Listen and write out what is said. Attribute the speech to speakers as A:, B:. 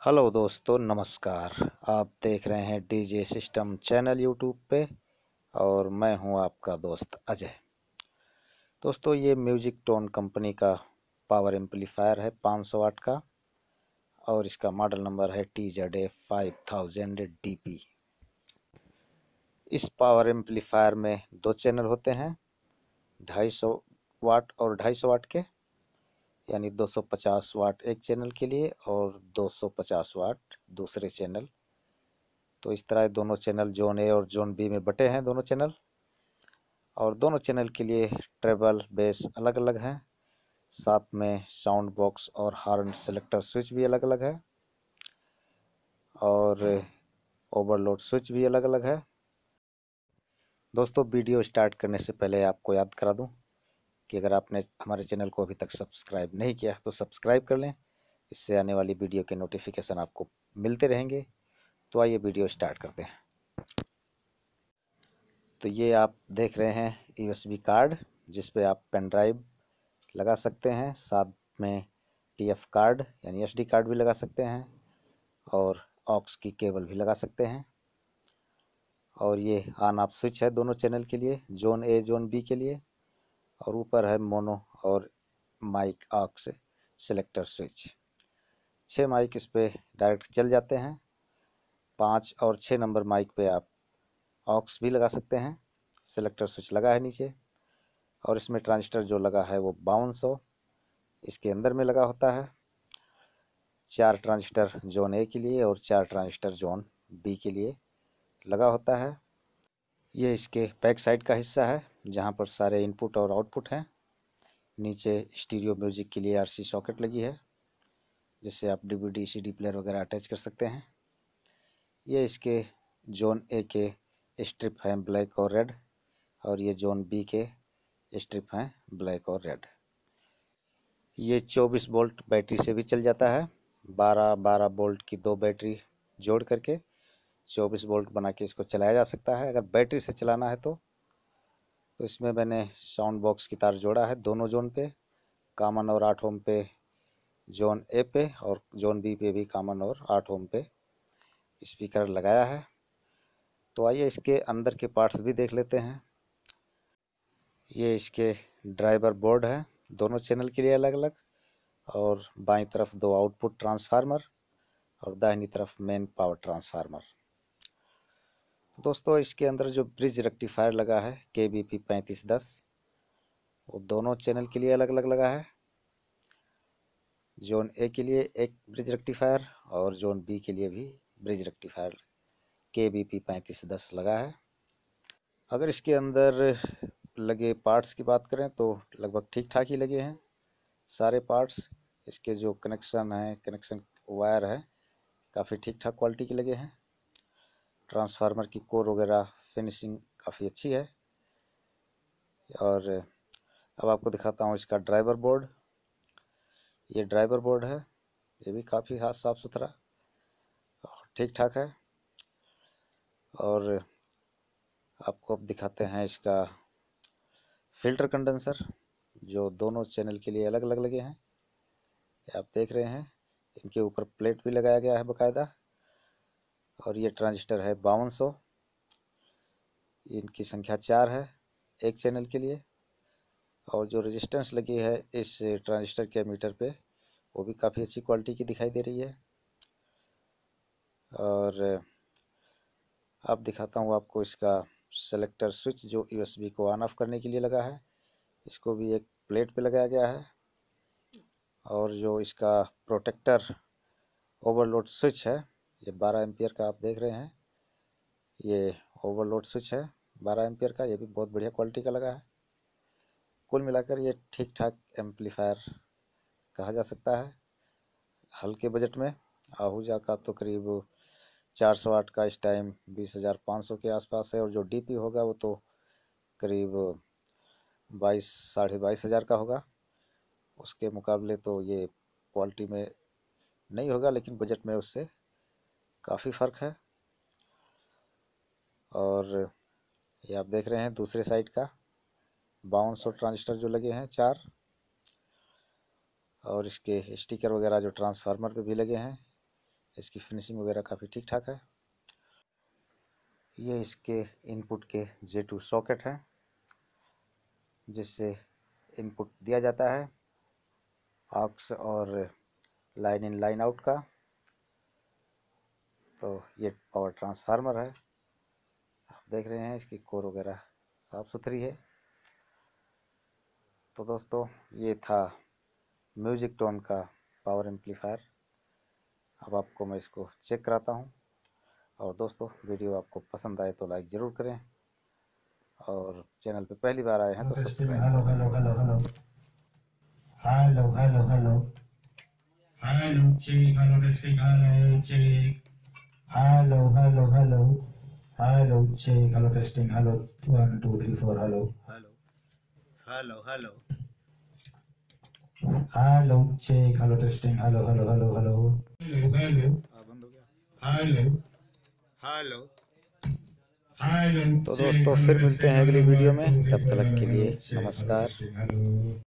A: Hello दोस्तों, नमस्कार। आप देख रहे हैं डीजे सिस्टम चैनल यूट्यूब पे और मैं हूं आपका दोस्त अजय। दोस्तों, ये म्यूजिक टोन कंपनी का पावर एम्पलीफायर है 500 वाट का और इसका मॉडल नंबर है TZA5000DP। इस पावर एम्पलीफायर में दो चैनल होते हैं, 250 वाट और 250 वाट के, यानी 250 वाट एक चैनल के लिए और 250 वाट दूसरे चैनल। तो इस तरह दोनों चैनल जोन ए और जोन बी में बटे हैं दोनों चैनल, और दोनों चैनल के लिए ट्रेबल बेस अलग अलग हैं। साथ में साउंड बॉक्स और हॉर्न सेलेक्टर स्विच भी अलग अलग है और ओवरलोड स्विच भी अलग अलग है। दोस्तों, वीडियो स्टार्ट करने से पहले आपको याद करा दूं कि अगर आपने हमारे चैनल को अभी तक सब्सक्राइब नहीं किया तो सब्सक्राइब कर लें। इससे आने वाली वीडियो के नोटिफिकेशन आपको मिलते रहेंगे। तो आइए वीडियो स्टार्ट करते हैं। तो ये आप देख रहे हैं USB कार्ड, जिस पे आप पेन ड्राइव लगा सकते हैं। साथ में TF कार्ड यानी SD कार्ड भी लगा सकते हैं और ऑक्स की केबल भी लगा सकते हैं। और ये ऑन ऑफ स्विच है दोनों चैनल के लिए, जोन ए जोन बी के लिए। और ऊपर है मोनो और mic aux selector switch. 6 mic इस पे डायरेक्ट चल जाते हैं। 5 और 6 नंबर माइक पे आप ऑक्स भी लगा सकते हैं। सेलेक्टर स्विच लगा है नीचे, और इसमें ट्रांजिस्टर जो लगा है वो 5200 इसके अंदर में लगा होता है। 4 ट्रांजिस्टर जोन ए के लिए और 4 ट्रांजिस्टर जोन बी के लिए लगा होता है। ये इसके बैक साइड का हिस्सा है जहाँ पर सारे इनपुट और आउटपुट हैं। नीचे स्टीरियो म्यूजिक के लिए RC सॉकेट लगी है, जिससे आप DVD CD प्लेयर वगैरह अटैच कर सकते हैं। ये इसके जोन ए के स्ट्रिप हैं ब्लैक और रेड, और ये जोन बी के स्ट्रिप हैं ब्लैक और रेड। ये 24 वोल्ट बैटरी से भी चल जाता है। 12 वोल्ट की 2 बैटरी जोड़ करके 24 वोल्ट बना के इसको चलाया जा सकता है। अगर बैटरी से चलाना है तो इसमें मैंने साउंड बॉक्स की तार जोड़ा है दोनों जोन पे, कॉमन और 8 ओम पे जोन ए पे, और जोन बी पे भी कॉमन और 8 ओम पे स्पीकर लगाया है। तो आइए इसके अंदर के पार्ट्स भी देख लेते हैं। ये इसके ड्राइवर बोर्ड है दोनों चैनल के लिए अलग अलग, और बाईं तरफ 2 आउटपुट ट्रांसफार्मर और दाहिनी तरफ मेन पावर ट्रांसफार्मर। तो दोस्तों, इसके अंदर जो ब्रिज रेक्टिफायर लगा है KBP 3510, वो दोनों चैनल के लिए अलग अलग लगा है। जोन ए के लिए एक ब्रिज रेक्टिफायर और जोन बी के लिए भी ब्रिज रेक्टिफायर KBP 3510 लगा है। अगर इसके अंदर लगे पार्ट्स की बात करें तो लगभग ठीक ठाक ही लगे हैं सारे पार्ट्स। इसके जो कनेक्शन वायर है काफ़ी ठीक ठाक क्वालिटी के लगे हैं। ट्रांसफार्मर की कोर वगैरह फिनिशिंग काफ़ी अच्छी है। और अब आपको दिखाता हूँ इसका ड्राइवर बोर्ड। ये ड्राइवर बोर्ड है, ये भी काफ़ी साफ़ सुथरा और ठीक ठाक है। और आपको अब दिखाते हैं इसका फ़िल्टर कंडेंसर, जो दोनों चैनल के लिए अलग अलग लगे हैं। आप देख रहे हैं, इनके ऊपर प्लेट भी लगाया गया है बाकायदा। और ये ट्रांजिस्टर है 5200, इनकी संख्या 4 है एक चैनल के लिए। और जो रेजिस्टेंस लगी है इस ट्रांजिस्टर के मीटर पे, वो भी काफ़ी अच्छी क्वालिटी की दिखाई दे रही है। और अब दिखाता हूँ आपको इसका सेलेक्टर स्विच, जो USB को ऑन ऑफ करने के लिए लगा है। इसको भी एक प्लेट पे लगाया गया है। और जो इसका प्रोटेक्टर ओवरलोड स्विच है, ये 12 एम्पियर का आप देख रहे हैं। ये ओवरलोड स्विच है 12 एम्पियर का, ये भी बहुत बढ़िया क्वालिटी का लगा है। कुल मिलाकर ये ठीक ठाक एम्पलीफायर कहा जा सकता है। हल्के बजट में आहूजा का तो करीब 400 वाट का इस टाइम 20,500 के आसपास है, और जो DP होगा वो तो करीब 22,500 का होगा। उसके मुकाबले तो ये क्वालिटी में नहीं होगा, लेकिन बजट में उससे काफ़ी फ़र्क है। और ये आप देख रहे हैं दूसरे साइड का 5200 ट्रांजिस्टर जो लगे हैं 4, और इसके स्टिकर वगैरह जो ट्रांसफार्मर पे भी लगे हैं इसकी फिनिशिंग वगैरह काफ़ी ठीक ठाक है। ये इसके इनपुट के J2 सॉकेट है जिससे इनपुट दिया जाता है ऑक्स और लाइन इन लाइन आउट का। तो ये पावर ट्रांसफार्मर है, आप देख रहे हैं इसकी कोर वगैरह साफ़ सुथरी है। तो दोस्तों ये था म्यूजिक टोन का पावर एम्पलीफायर। अब आपको मैं इसको चेक कराता हूँ। और दोस्तों वीडियो आपको पसंद आए तो लाइक ज़रूर करें और चैनल पे पहली बार आए हैं तो सब्सक्राइब
B: हेलो
A: करें।
B: Hello hello hello hello hello hello hello check hello testing hello check hello hello hello hello check hello testing hello 1 2 3 4 hello hello hello hello hello check hello testing hello hello hello hello hello hello
A: बंद हो गया।
B: Hello hello hello
A: तो
B: check
A: दोस्तों
B: hello
A: फिर मिलते
B: testing
A: हैं अगली
B: hello
A: video
B: 1
A: में,
B: 2 3
A: तब
B: 4
A: तक
B: हेलो
A: के
B: हेलो
A: लिए
B: चेक हेलो
A: नमस्कार।
B: Testing hello.